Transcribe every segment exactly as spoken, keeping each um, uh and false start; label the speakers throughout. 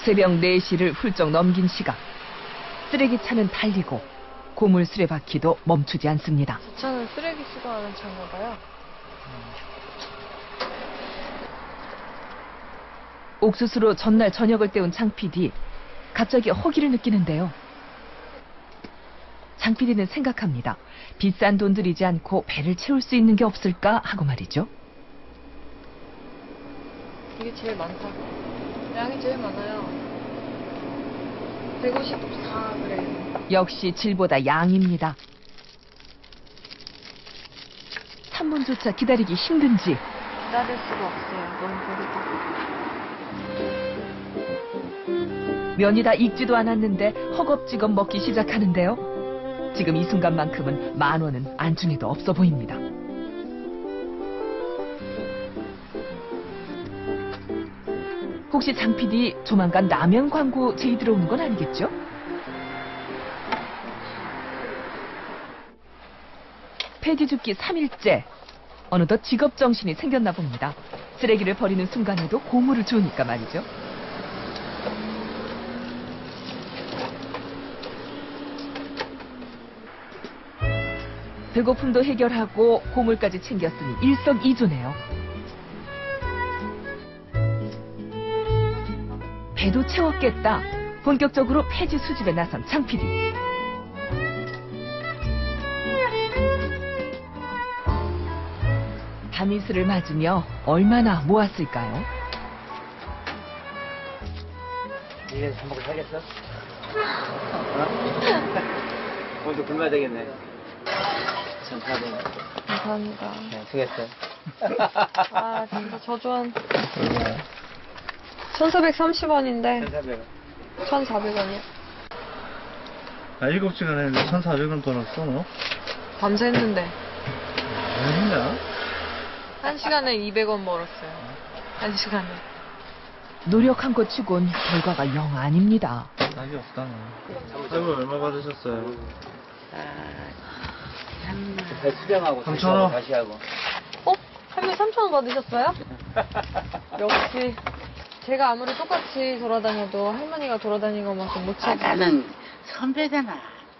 Speaker 1: 새벽 네 시를 훌쩍 넘긴 시각. 쓰레기차는 달리고 고물 수레바퀴도 멈추지 않습니다.
Speaker 2: 저 차는 쓰레기 수거하는 차인가 봐요.
Speaker 1: 옥수수로 전날 저녁을 때운 장 피디. 갑자기 허기를 느끼는데요. 장 피디는 생각합니다. 비싼 돈 들이지 않고 배를 채울 수 있는 게 없을까 하고 말이죠.
Speaker 2: 이게 제일 많다고. 양이 제일 많아요. 백오십사 그램.
Speaker 1: 역시 질보다 양입니다. 삼 분조차 기다리기 힘든지
Speaker 2: 기다릴 수가 없어요. 너무 배고파.
Speaker 1: 면이 다 익지도 않았는데 허겁지겁 먹기 시작하는데요. 지금 이 순간만큼은 만 원은 안중에도 없어 보입니다. 혹시 장 피디 조만간 라면 광고 제의 들어오는 건 아니겠죠? 폐지 줍기 삼 일째. 어느덧 직업정신이 생겼나 봅니다. 쓰레기를 버리는 순간에도 고물을 주우니까 말이죠. 배고픔도 해결하고 고물까지 챙겼으니 일석이조네요. 배도 채웠겠다. 본격적으로 폐지 수집에 나선 장 피디. 밤이슬을 맞으며 얼마나 모았을까요?
Speaker 3: 이래 밥 먹고 살겠어? 오늘도 굶어야 되겠네. 천사백 원.
Speaker 2: 감사합니다.
Speaker 3: 네, 수고했어요.
Speaker 2: 아, 진짜 저조한. 천사백삼십 원인데
Speaker 3: 천사백 원.
Speaker 2: 천사백 원이요.
Speaker 4: 아, 일곱 시간 했는데 천사백 원 벌었어, 너?
Speaker 2: 밤새 했는데
Speaker 4: 왜 했냐?
Speaker 2: 한 시간에 이백 원 벌었어요. 한 시간에.
Speaker 1: 노력한 것 치곤 결과가 영 아닙니다.
Speaker 4: 낙이 없다, 너. 세금 얼마 받으셨어요?
Speaker 3: 배 수정하고
Speaker 4: 삼천 원.
Speaker 3: 다시 하고.
Speaker 2: 어? 할머니 삼천 원 받으셨어요? 역시 제가 아무리 똑같이 돌아다녀도 할머니가 돌아다니는 것만큼 못
Speaker 5: 아,
Speaker 2: 찾아.
Speaker 5: 나는 선배잖아.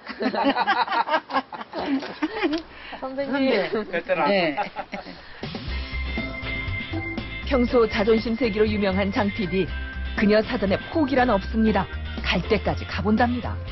Speaker 2: 선배님.
Speaker 3: 됐더라.
Speaker 5: 네.
Speaker 1: 평소 자존심 세기로 유명한 장 피디. 그녀 사전에 포기란 없습니다. 갈 때까지 가본답니다.